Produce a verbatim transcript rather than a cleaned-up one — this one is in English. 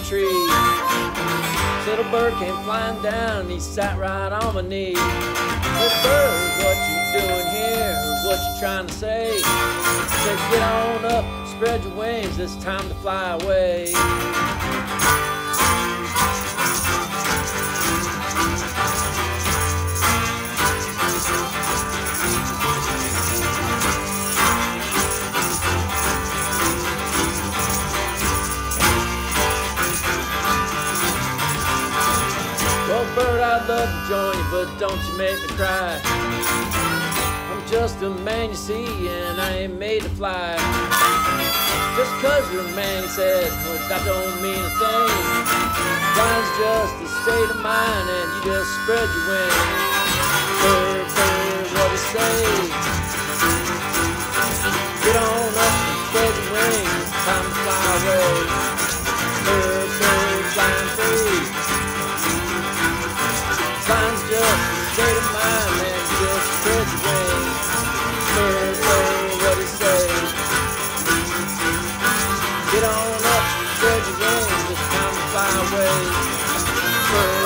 tree. Little bird came flying down and he sat right on my knee. Little bird, what you doing here? What you trying to say? Said, get on up, spread your wings, it's time to fly away. Well, bird, I'd love to join you, but don't you make me cry. I'm just a man, you see, and I ain't made to fly. Just cause you're a man, he said, well, that don't mean a thing. Flying's just a state of mind, and you just spread your wings. Bird, bird, what do you say? Get on up and spread your wings, it's time to fly away. Bird, bird, flying free. Flying's just a state of mind, and you just spread your wings. Bird, bird, what do you say? Get on up, spread your wings, it's time to fly away. Bird,